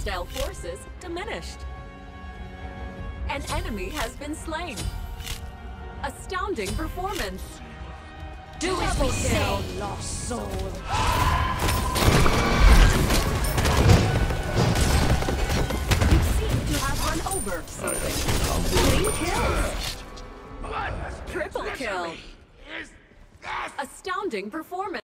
Hostile forces diminished. An enemy has been slain. Astounding performance. Do as we say, lost soul. You seem to have run over something. Clean kills. Triple kill. Astounding performance.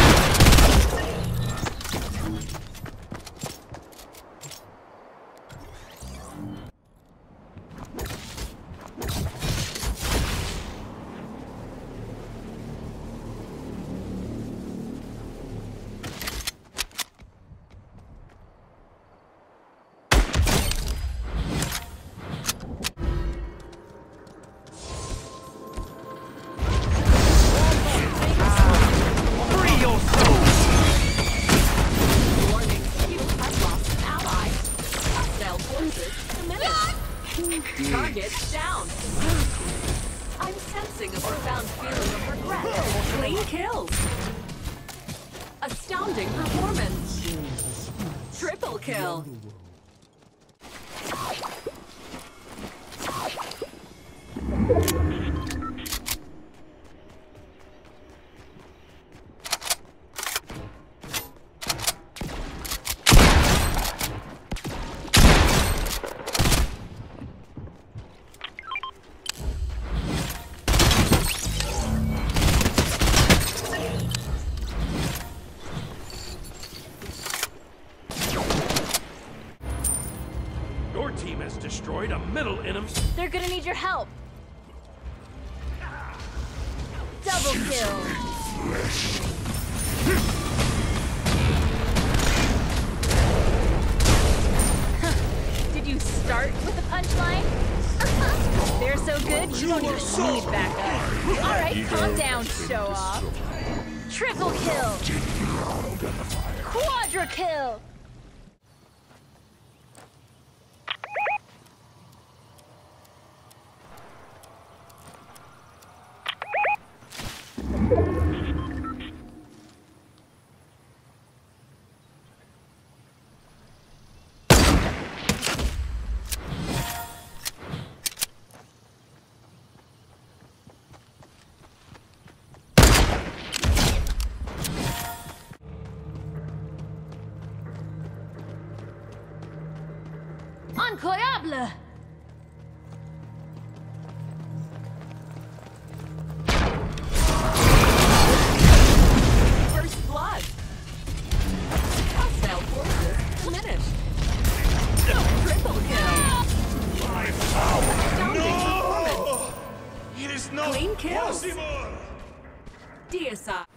Target down. I'm sensing a profound feeling of regret. Clean kills. Astounding performance. Triple kill. Your team has destroyed a middle enemy. They're gonna need your help. Double kill. Did you start with a punchline? They're so good, you don't even need backup. All right, calm down, show off. Triple kill. Quadra kill. Incroyable! First blood. Hostile forces diminished. Triple kill. Astounding performance. It is not Clean kills. possible. DSI.